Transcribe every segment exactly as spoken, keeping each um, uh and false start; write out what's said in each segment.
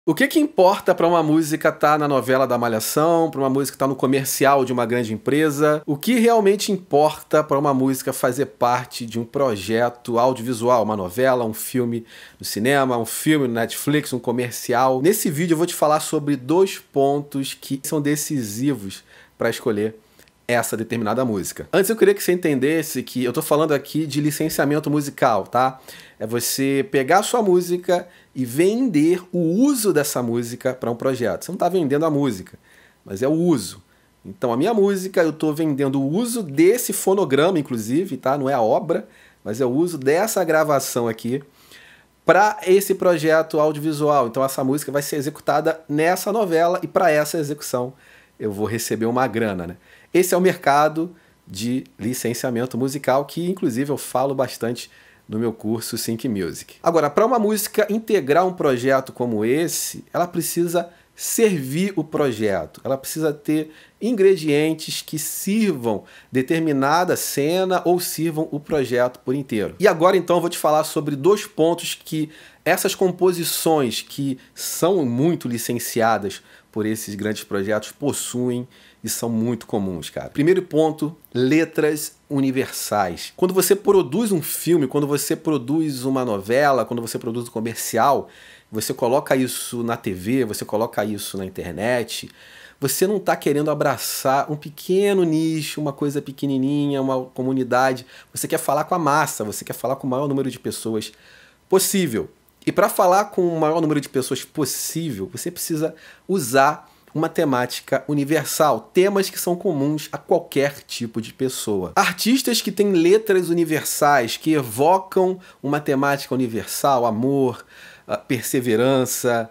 O que que importa para uma música estar na novela da Malhação, para uma música estar no comercial de uma grande empresa? O que realmente importa para uma música fazer parte de um projeto audiovisual, uma novela, um filme no cinema, um filme no Netflix, um comercial? Nesse vídeo eu vou te falar sobre dois pontos que são decisivos para escolher essa determinada música. Antes eu queria que você entendesse que eu tô falando aqui de licenciamento musical, tá? É você pegar a sua música e vender o uso dessa música para um projeto. Você não está vendendo a música, mas é o uso. Então a minha música, eu estou vendendo o uso desse fonograma, inclusive, tá? Não é a obra, mas é o uso dessa gravação aqui para esse projeto audiovisual. Então essa música vai ser executada nessa novela e para essa execução eu vou receber uma grana, né? Esse é o mercado de licenciamento musical, que inclusive eu falo bastante no meu curso Sync Music. Agora, para uma música integrar um projeto como esse, ela precisa servir o projeto, ela precisa ter ingredientes que sirvam determinada cena ou sirvam o projeto por inteiro. E agora então eu vou te falar sobre dois pontos que essas composições que são muito licenciadas por esses grandes projetos possuem e são muito comuns, cara. Primeiro ponto, letras universais. Quando você produz um filme, quando você produz uma novela, quando você produz um comercial, você coloca isso na T V, você coloca isso na internet, você não está querendo abraçar um pequeno nicho, uma coisa pequenininha, uma comunidade. Você quer falar com a massa, você quer falar com o maior número de pessoas possível. E para falar com o maior número de pessoas possível, você precisa usar uma temática universal, temas que são comuns a qualquer tipo de pessoa. Artistas que têm letras universais, que evocam uma temática universal, amor, perseverança,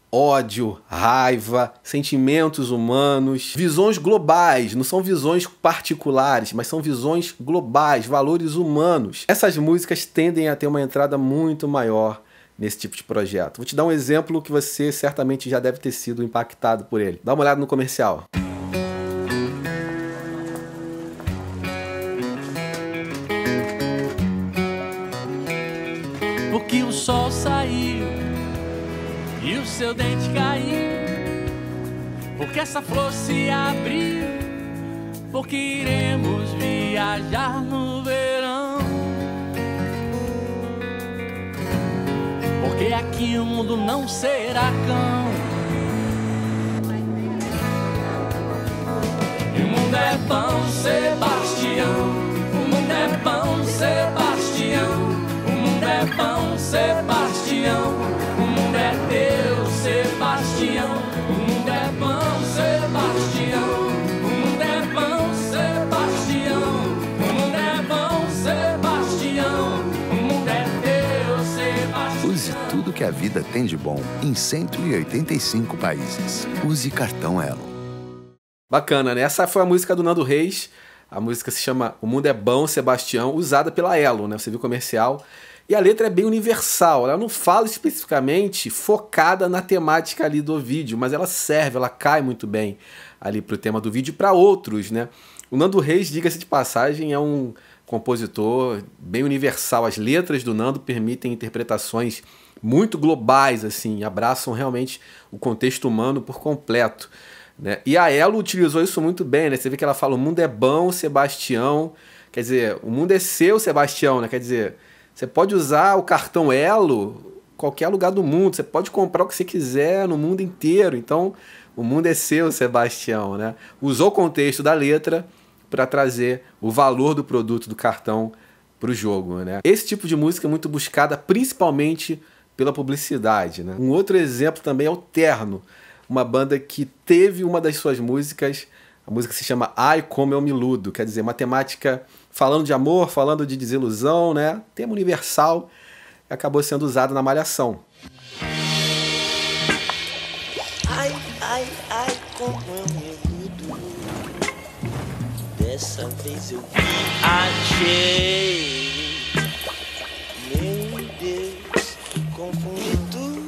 ódio, raiva, sentimentos humanos, visões globais, não são visões particulares, mas são visões globais, valores humanos. Essas músicas tendem a ter uma entrada muito maior nesse tipo de projeto. Vou te dar um exemplo que você certamente já deve ter sido impactado por ele. Dá uma olhada no comercial. Porque o sol saiu e o seu dente caiu, porque essa flor se abriu, porque iremos viajar no verão. Porque aqui o mundo não será cão. E o mundo é pão, Sebastião. O mundo é pão, Sebastião. O mundo é pão, Sebastião. O mundo é teu, Sebastião. O mundo é pão, Sebastião. O mundo é pão, Sebastião. O mundo é pão, Sebastião. O mundo é teu, Sebastião. Use tudo que a vida tem de bom em cento e oitenta e cinco países. Use cartão Elo. Bacana, né? Essa foi a música do Nando Reis. A música se chama O Mundo é Bom, Sebastião, usada pela Elo, né? Você viu o comercial. E a letra é bem universal. Ela não fala especificamente focada na temática ali do vídeo, mas ela serve, ela cai muito bem ali pro tema do vídeo e para outros, né? O Nando Reis, diga-se de passagem, é um compositor bem universal. As letras do Nando permitem interpretações muito globais, assim, abraçam realmente o contexto humano por completo, né? E a Elo utilizou isso muito bem, né? Você vê que ela fala, o mundo é bom, Sebastião. Quer dizer, o mundo é seu, Sebastião, né? Quer dizer, você pode usar o cartão Elo em qualquer lugar do mundo, você pode comprar o que você quiser no mundo inteiro. Então, o mundo é seu, Sebastião, né? Usou o contexto da letra para trazer o valor do produto do cartão para o jogo, né? Esse tipo de música é muito buscada principalmente pela publicidade, né? Um outro exemplo também é o Terno, uma banda que teve uma das suas músicas, a música se chama Ai Como Eu Me Iludo, quer dizer, uma temática falando de amor, falando de desilusão, né? Tema universal, acabou sendo usado na Malhação. Ai, ai, ai, como eu me iludo. Dessa vez eu achei. Meu Deus, confundi tudo.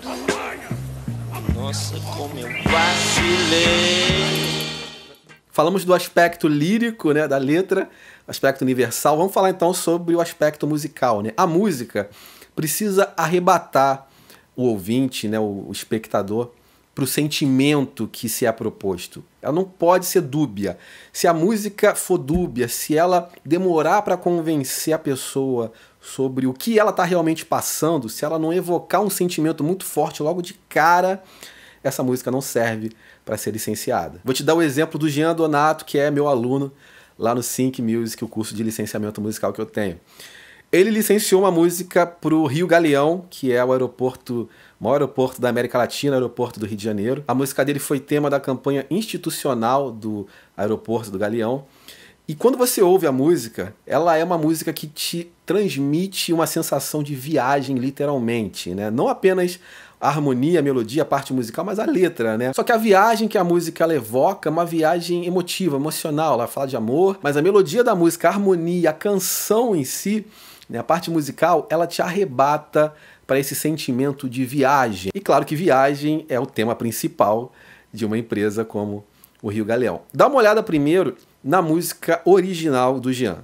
Nossa, como eu vacilei. Falamos do aspecto lírico, né, da letra, aspecto universal. Vamos falar então sobre o aspecto musical, né? A música precisa arrebatar o ouvinte, né, o, o espectador, para o sentimento que se é proposto. Ela não pode ser dúbia. Se a música for dúbia, se ela demorar para convencer a pessoa sobre o que ela está realmente passando, se ela não evocar um sentimento muito forte logo de cara, essa música não serve para ser licenciada. Vou te dar o exemplo do Jean Donato, que é meu aluno lá no Sync Music, o curso de licenciamento musical que eu tenho. Ele licenciou uma música para o Rio Galeão, que é o aeroporto, o maior aeroporto da América Latina, o aeroporto do Rio de Janeiro. A música dele foi tema da campanha institucional do aeroporto do Galeão. E quando você ouve a música, ela é uma música que te transmite uma sensação de viagem, literalmente, né? Não apenas a harmonia, a melodia, a parte musical, mas a letra, né? Só que a viagem que a música ela evoca é uma viagem emotiva, emocional. Ela fala de amor, mas a melodia da música, a harmonia, a canção em si, né, a parte musical, ela te arrebata para esse sentimento de viagem. E claro que viagem é o tema principal de uma empresa como o Rio Galeão. Dá uma olhada primeiro na música original do Jean.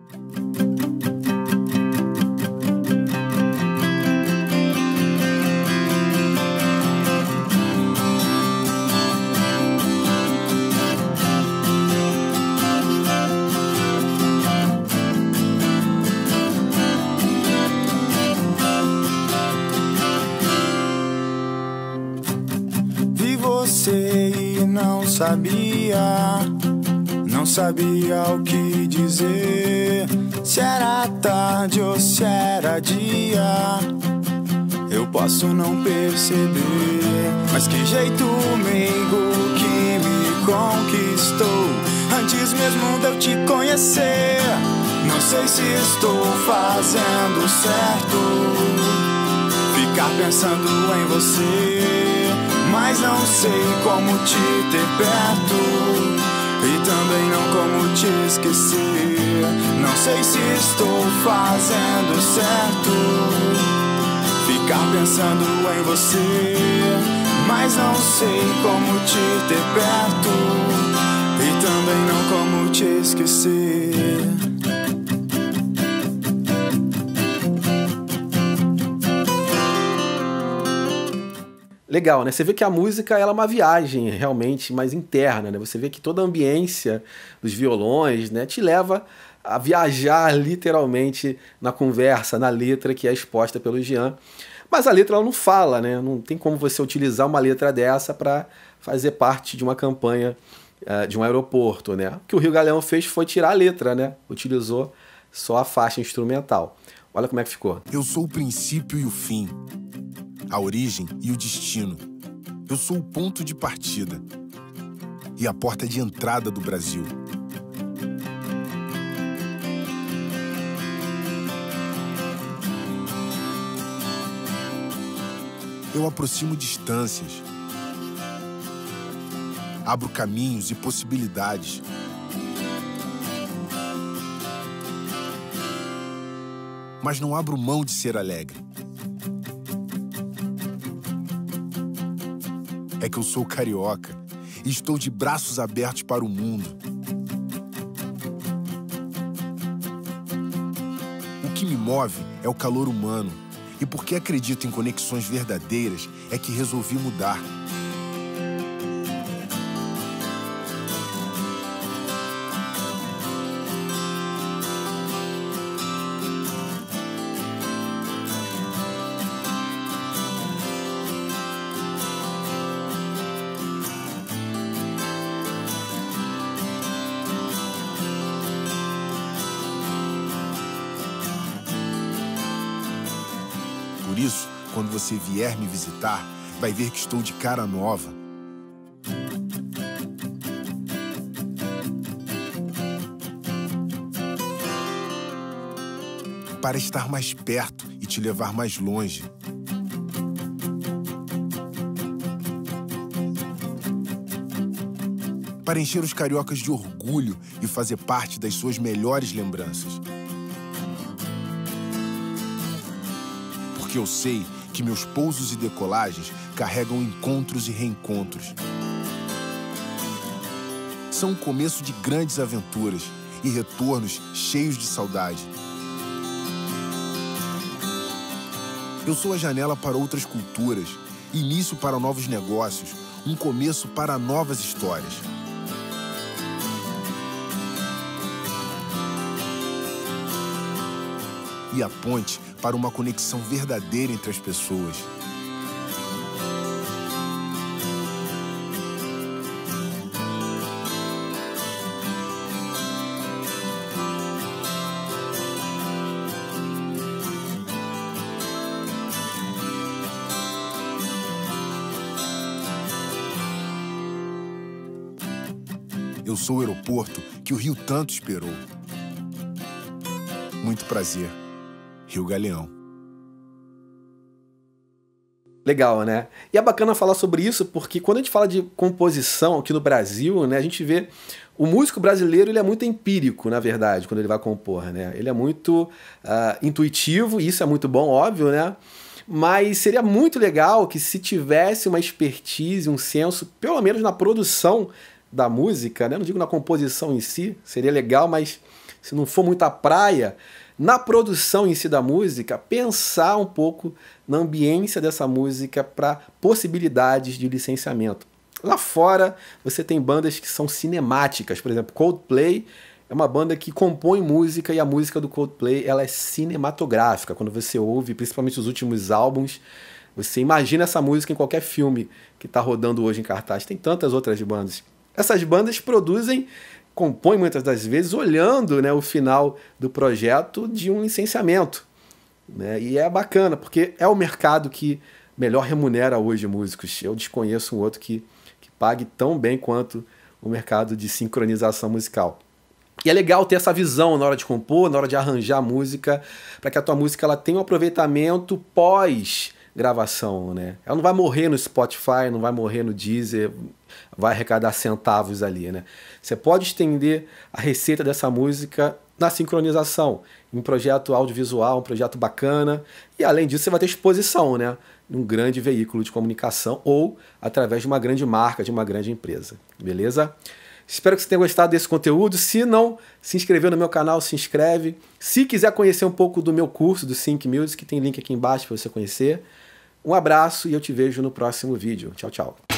E não sabia, não sabia o que dizer, se era tarde ou se era dia, eu posso não perceber, mas que jeito meigo que me conquistou, antes mesmo de eu te conhecer, não sei se estou fazendo certo, ficar pensando em você, mas não sei como te ter perto e também não como te esquecer. Não sei se estou fazendo certo, ficar pensando em você, mas não sei como te ter perto e também não como te esquecer. Legal, né? Você vê que a música ela é uma viagem realmente mais interna, né? Você vê que toda a ambiência dos violões, né, te leva a viajar literalmente na conversa, na letra que é exposta pelo Jean. Mas a letra ela não fala, né? Não tem como você utilizar uma letra dessa para fazer parte de uma campanha uh, de um aeroporto, né? O que o Rio Galeão fez foi tirar a letra, né? Utilizou só a faixa instrumental. Olha como é que ficou. Eu sou o princípio e o fim, a origem e o destino. Eu sou o ponto de partida e a porta de entrada do Brasil. Eu aproximo distâncias, abro caminhos e possibilidades. Mas não abro mão de ser alegre. É que eu sou carioca e estou de braços abertos para o mundo. O que me move é o calor humano. E porque acredito em conexões verdadeiras, é que resolvi mudar. Por isso, quando você vier me visitar, vai ver que estou de cara nova. Para estar mais perto e te levar mais longe. Para encher os cariocas de orgulho e fazer parte das suas melhores lembranças. Porque eu sei que meus pousos e decolagens carregam encontros e reencontros. São o começo de grandes aventuras e retornos cheios de saudade. Eu sou a janela para outras culturas, início para novos negócios, um começo para novas histórias. E a ponte para uma conexão verdadeira entre as pessoas. Eu sou o aeroporto que o Rio tanto esperou. Muito prazer, Rio Galeão. Legal, né? E é bacana falar sobre isso porque quando a gente fala de composição aqui no Brasil, né, a gente vê o músico brasileiro, ele é muito empírico, na verdade, quando ele vai compor, né? Ele é muito uh, intuitivo, e isso é muito bom, óbvio, né? Mas seria muito legal que se tivesse uma expertise, um senso, pelo menos na produção da música, né? Não digo na composição em si, seria legal, mas se não for muita praia, na produção em si da música, pensar um pouco na ambiência dessa música para possibilidades de licenciamento. Lá fora, você tem bandas que são cinemáticas, por exemplo, Coldplay é uma banda que compõe música e a música do Coldplay ela é cinematográfica. Quando você ouve, principalmente os últimos álbuns, você imagina essa música em qualquer filme que está rodando hoje em cartaz. Tem tantas outras bandas. Essas bandas produzem, compõem muitas das vezes olhando, né, o final do projeto de um licenciamento. Né? E é bacana, porque é o mercado que melhor remunera hoje músicos. Eu desconheço um outro que, que pague tão bem quanto o mercado de sincronização musical. E é legal ter essa visão na hora de compor, na hora de arranjar música, para que a tua música ela tenha um aproveitamento pós gravação, né? Ela não vai morrer no Spotify, não vai morrer no Deezer, vai arrecadar centavos ali, né? Você pode estender a receita dessa música na sincronização, em um projeto audiovisual, um projeto bacana, e além disso você vai ter exposição, né? Num grande veículo de comunicação ou através de uma grande marca, de uma grande empresa, beleza? Espero que você tenha gostado desse conteúdo. Se não se inscreveu no meu canal, se inscreve. Se quiser conhecer um pouco do meu curso, do Sync Music, tem link aqui embaixo para você conhecer. Um abraço e eu te vejo no próximo vídeo. Tchau, tchau.